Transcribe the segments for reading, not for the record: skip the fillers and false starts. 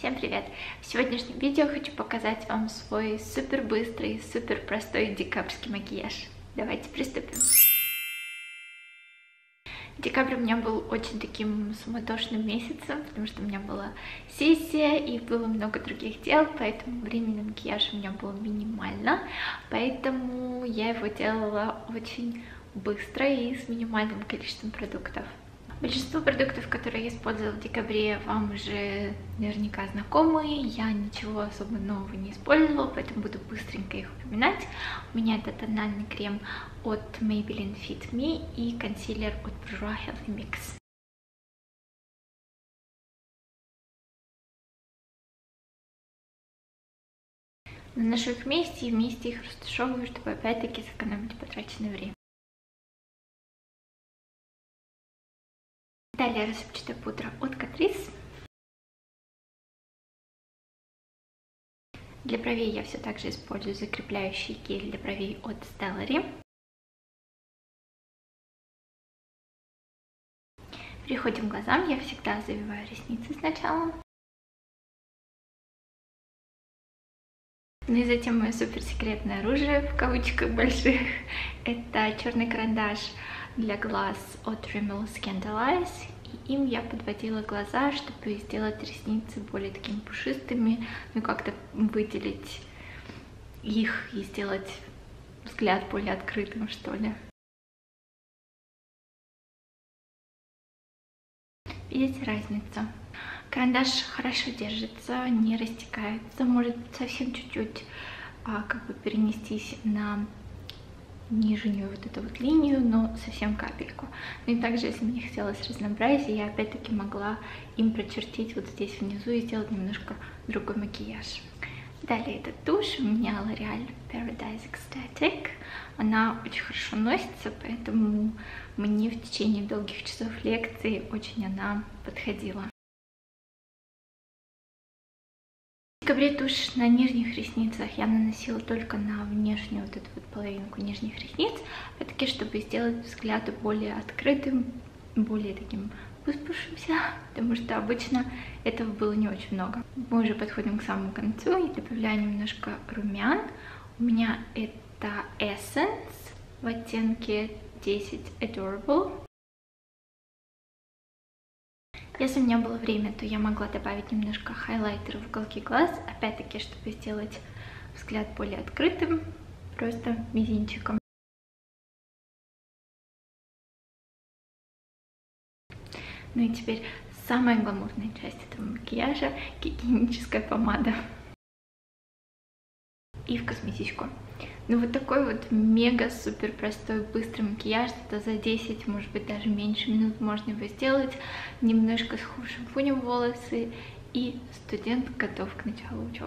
Всем привет! В сегодняшнем видео хочу показать вам свой супер быстрый, супер простой декабрьский макияж. Давайте приступим. Декабрь у меня был очень таким суматошным месяцем, потому что у меня была сессия и было много других дел, поэтому времени на макияж у меня было минимально, поэтому я его делала очень быстро и с минимальным количеством продуктов. Большинство продуктов, которые я использовала в декабре, вам уже наверняка знакомы. Я ничего особо нового не использовала, поэтому буду быстренько их упоминать. У меня это тональный крем от Maybelline Fit Me и консилер от Bourjois Healthy Mix. Наношу их вместе и вместе их растушевываю, чтобы опять-таки сэкономить потраченное время. Далее рассыпчатая пудра от Catrice. Для бровей я все так же использую закрепляющий гель для бровей от Stellary. Переходим к глазам. Я всегда завиваю ресницы сначала. Ну и затем мое суперсекретное оружие, в кавычках больших, это черный карандаш для глаз от Rimmel Scandalize. И им я подводила глаза, чтобы сделать ресницы более такими пушистыми, ну как-то выделить их и сделать взгляд более открытым, что ли. Видите разницу? Карандаш хорошо держится, не растекается, может совсем чуть-чуть как бы перенестись на нижнюю вот эту вот линию, но совсем капельку. Ну и также, если мне хотелось разнообразия, я опять-таки могла им прочертить вот здесь внизу и сделать немножко другой макияж. Далее этот тушь у меня L'Oreal Paradise Extatic. Она очень хорошо носится, поэтому мне в течение долгих часов лекции очень она подходила. В декабре тушь на нижних ресницах я наносила только на внешнюю вот эту вот половинку нижних ресниц, опять-таки, чтобы сделать взгляд более открытым, более таким выспавшимся, потому что обычно этого было не очень много. Мы уже подходим к самому концу и добавляю немножко румян. У меня это Essence в оттенке 10 Adorable. Если у меня было время, то я могла добавить немножко хайлайтера в уголки глаз, опять-таки, чтобы сделать взгляд более открытым, просто мизинчиком. Ну и теперь самая гламурная часть этого макияжа — гигиеническая помада. И в косметичку. Ну вот такой вот мега-супер простой, быстрый макияж, это за 10, может быть даже меньше минут можно его сделать. Немножко сухим шампунем волосы, и студент готов к началу учебы.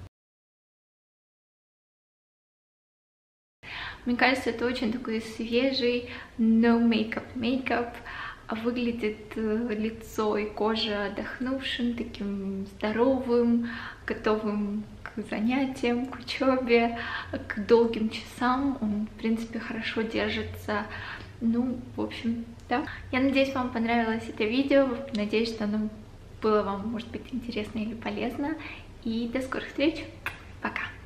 Мне кажется, это очень такой свежий, no makeup makeup. Выглядит лицо и кожа отдохнувшим, таким здоровым, готовым к занятиям, к учебе, к долгим часам. Он, в принципе, хорошо держится. Ну, в общем, да. Я надеюсь, вам понравилось это видео. Надеюсь, что оно было вам, может быть, интересно или полезно. И до скорых встреч. Пока.